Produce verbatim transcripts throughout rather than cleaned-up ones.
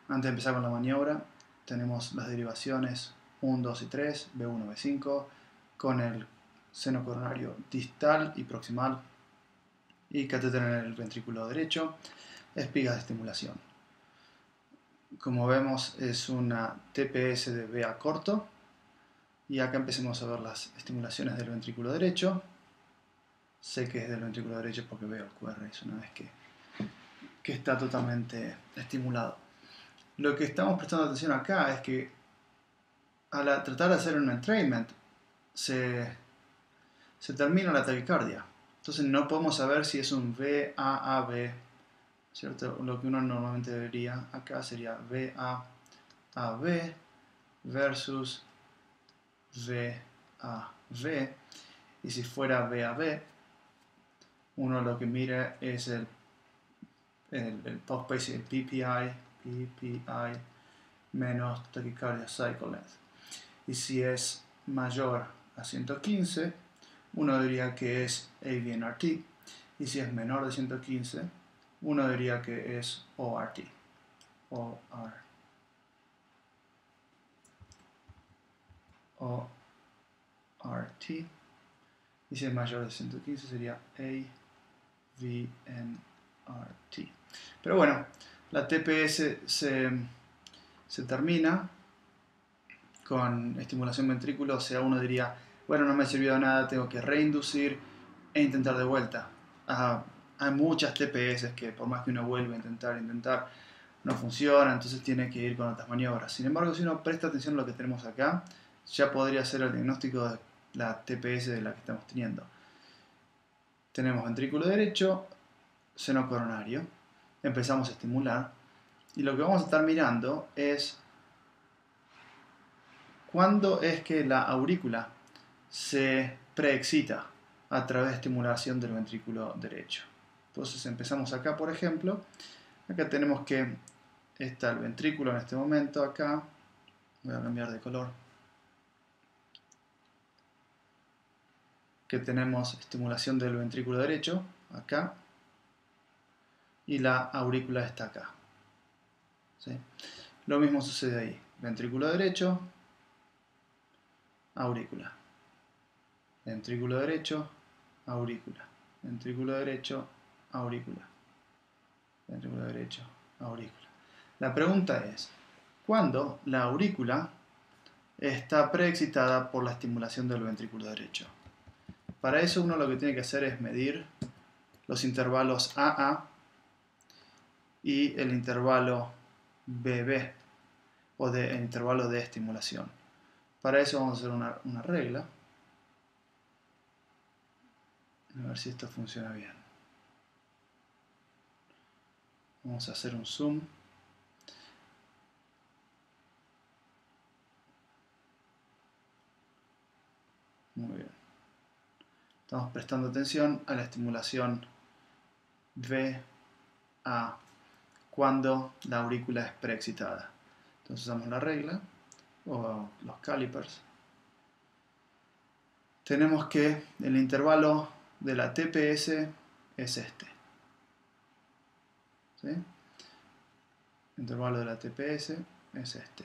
Antes de empezar con la maniobra, tenemos las derivaciones uno, dos y tres, B uno, B cinco, con el seno coronario distal y proximal y catéter en el ventrículo derecho, espigas de estimulación. Como vemos, es una T P S de V A corto, y acá empecemos a ver las estimulaciones del ventrículo derecho. Sé que es del ventrículo derecho porque veo el Q R S una vez que, que está totalmente estimulado. Lo que estamos prestando atención acá es que al tratar de hacer un entrainment se, se termina la taquicardia. Entonces no podemos saber si es un V A A B, ¿cierto? Lo que uno normalmente debería acá sería V A A B versus V A V. Y si fuera V A B, uno lo que mira es el, el, el post-pace, el P P I, P P I menos taquicardia cycle length. Y si es mayor a ciento quince, uno diría que es A V N R T. Y si es menor de ciento quince, uno diría que es O R T. O R. O R T. Y si es mayor de ciento quince sería A V N R T. Pero bueno, la T P S se, se termina con estimulación ventrículo, o sea, uno diría, bueno, no me sirvió de nada, tengo que reinducir e intentar de vuelta. Ah, hay muchas T P S que por más que uno vuelva a intentar, intentar, no funciona, entonces tiene que ir con otras maniobras. Sin embargo, si uno presta atención a lo que tenemos acá, ya podría ser el diagnóstico de la T P S de la que estamos teniendo. Tenemos ventrículo derecho, seno coronario, empezamos a estimular, y lo que vamos a estar mirando es cuándo es que la aurícula se preexcita a través de estimulación del ventrículo derecho. Entonces empezamos acá, por ejemplo, acá tenemos que está el ventrículo en este momento, acá, voy a cambiar de color, que tenemos estimulación del ventrículo derecho, acá, y la aurícula está acá. ¿Sí? Lo mismo sucede ahí, ventrículo derecho, aurícula, ventrículo derecho, aurícula, ventrículo derecho, aurícula, ventrículo derecho, aurícula. La pregunta es, ¿cuándo la aurícula está preexcitada por la estimulación del ventrículo derecho? Para eso uno lo que tiene que hacer es medir los intervalos A A y el intervalo B B, o de, el intervalo de estimulación. Para eso vamos a hacer una, una regla. A ver si esto funciona bien. Vamos a hacer un zoom. Muy bien. Estamos prestando atención a la estimulación V A cuando la aurícula es preexcitada. Entonces usamos la regla o los calipers. Tenemos que el intervalo de la T P S es este. ¿Sí? El intervalo de la T P S es este.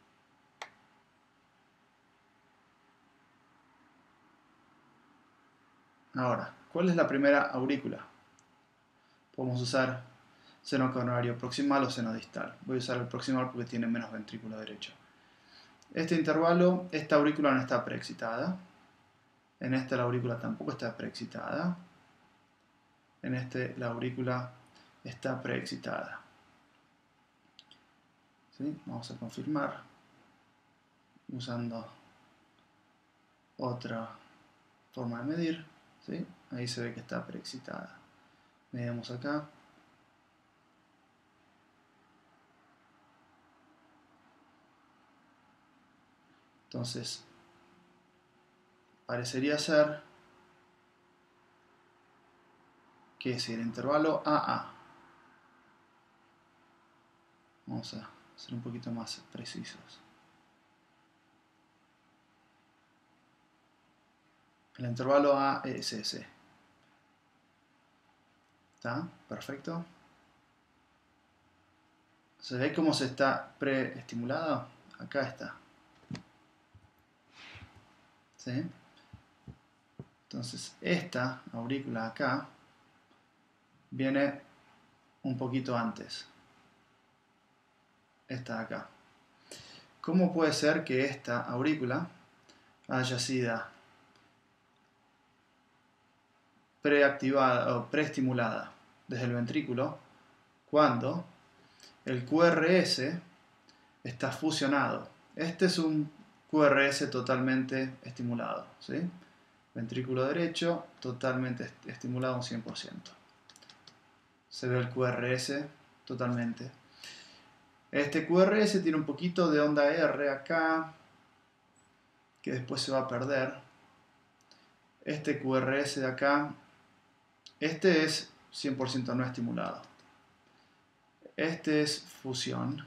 Ahora, ¿cuál es la primera aurícula? Podemos usar seno coronario proximal o seno distal. Voy a usar el proximal porque tiene menos ventrículo derecho. Este intervalo, esta aurícula no está preexcitada. En esta la aurícula tampoco está preexcitada. En este la aurícula está preexcitada. ¿Sí? Vamos a confirmar usando otra forma de medir. ¿Sí? Ahí se ve que está preexcitada. Medimos acá. Entonces, parecería ser que si el intervalo A A, vamos a ser un poquito más precisos. El intervalo A es ese. ¿Está? Perfecto. ¿Se ve cómo se está preestimulado? Acá está. ¿Sí? Entonces, esta aurícula acá viene un poquito antes. Esta de acá. ¿Cómo puede ser que esta aurícula haya sido preactivada o preestimulada desde el ventrículo cuando el Q R S está fusionado? Este es un Q R S totalmente estimulado, ¿sí? Ventrículo derecho totalmente estimulado un cien por ciento. Se ve el Q R S totalmente. Este Q R S tiene un poquito de onda R acá, que después se va a perder. Este Q R S de acá, este es cien por ciento no estimulado. Este es fusión.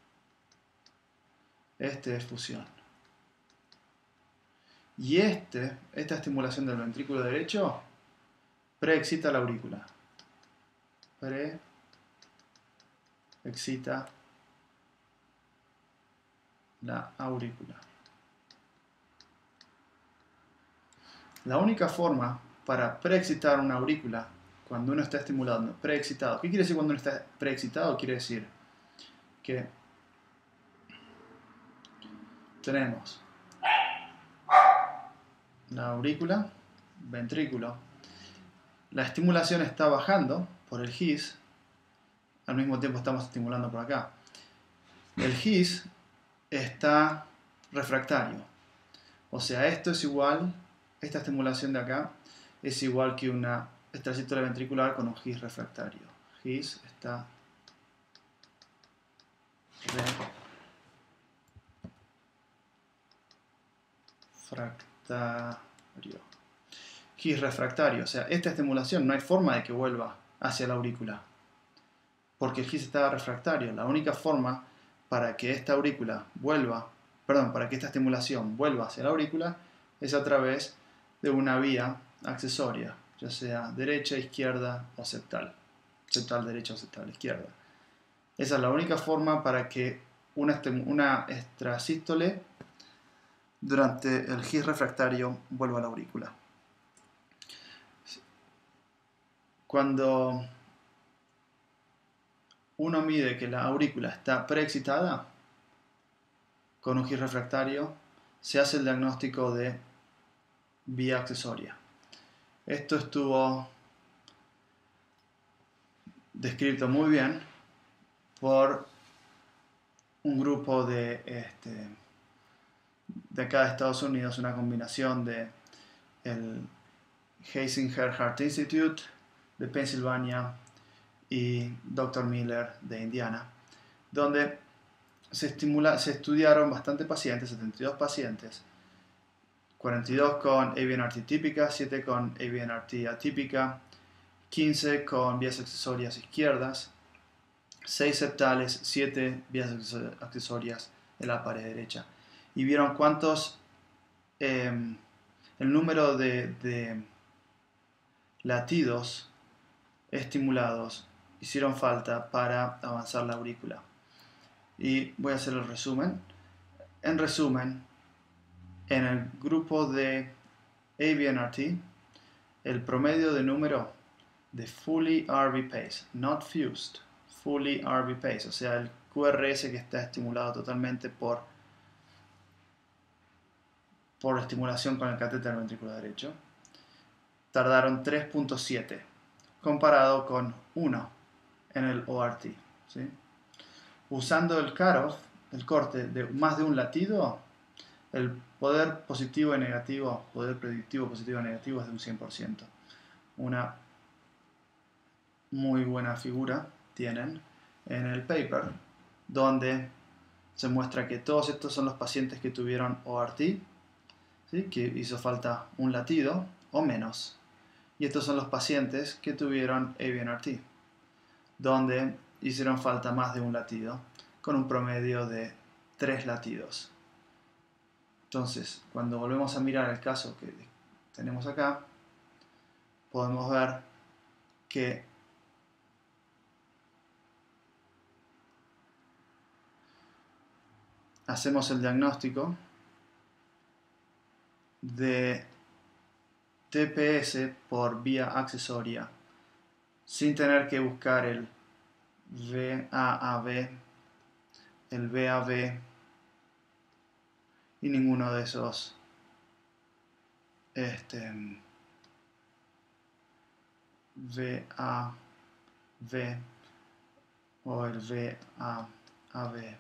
Este es fusión. Y este, esta estimulación del ventrículo derecho, preexcita la aurícula. Preexcita la aurícula. La única forma para preexcitar una aurícula cuando uno está estimulando, preexcitado. ¿Qué quiere decir cuando uno está preexcitado? Quiere decir que tenemos la aurícula, ventrículo, la estimulación está bajando por el G I S, al mismo tiempo estamos estimulando por acá. El G I S está refractario, o sea, esto es igual, esta estimulación de acá es igual que una extracístole ventricular con un G I S refractario. G I S está refractario. G I S refractario, o sea, esta estimulación no hay forma de que vuelva hacia la aurícula, porque el G I S está refractario. La única forma para que esta aurícula vuelva, perdón, para que esta estimulación vuelva hacia la aurícula es a través de una vía accesoria, ya sea derecha, izquierda o septal. Septal derecha o septal izquierda. Esa es la única forma para que una, una extrasístole durante el G I S refractario vuelva a la aurícula. Cuando uno mide que la aurícula está preexcitada con un G I S refractario, se hace el diagnóstico de vía accesoria. Esto estuvo descrito muy bien por un grupo de, este, de acá de Estados Unidos, una combinación de el Heisinger Heart Institute de Pensilvania y doctor Miller de Indiana, donde se, estimula, se estudiaron bastantes pacientes, setenta y dos pacientes, cuarenta y dos con A V N R T típica, siete con A V N R T atípica, quince con vías accesorias izquierdas, seis septales, siete vías accesorias en la pared derecha. Y vieron cuántos, eh, el número de, de latidos estimulados hicieron falta para avanzar la aurícula. Y voy a hacer el resumen. En resumen, en el grupo de A V N R T, el promedio de número de fully R V pace, not fused, fully R V pace, o sea, el Q R S que está estimulado totalmente por, por estimulación con el catéter ventricular derecho, tardaron tres punto siete, comparado con uno en el O R T. ¿Sí? Usando el cutoff, el corte de más de un latido, el poder positivo y negativo, poder predictivo positivo y negativo es de un cien por ciento. Una muy buena figura tienen en el paper, donde se muestra que todos estos son los pacientes que tuvieron O R T, ¿sí? Que hizo falta un latido o menos. Y estos son los pacientes que tuvieron A V N R T, donde hicieron falta más de un latido, con un promedio de tres latidos. Entonces, cuando volvemos a mirar el caso que tenemos acá, podemos ver que hacemos el diagnóstico de T P S por vía accesoria sin tener que buscar el V A A B, el V A B y ninguno de esos este, V A B o el V A A B,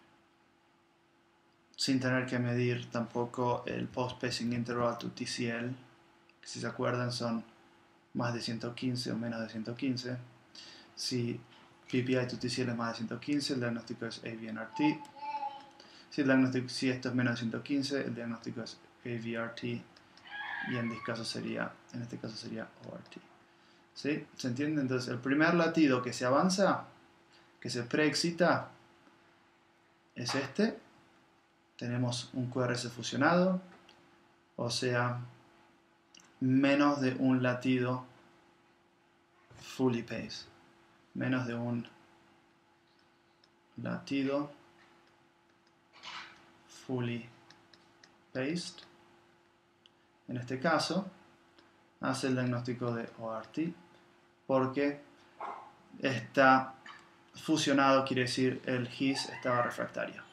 sin tener que medir tampoco el post-spacing interval to T C L, que si se acuerdan son más de ciento quince o menos de ciento quince. Si P P I to T C L es más de ciento quince, el diagnóstico es A V N R T. Si, el diagnóstico, si esto es menos de ciento quince, el diagnóstico es A V R T y en este caso sería, en este caso sería O R T. ¿Sí? ¿Se entiende? Entonces el primer latido que se avanza, que se preexcita, es este. Tenemos un Q R S fusionado, o sea, menos de un latido fully paced, menos de un latido fully paced. En este caso, hace el diagnóstico de O R T porque está fusionado, quiere decir el His estaba refractario.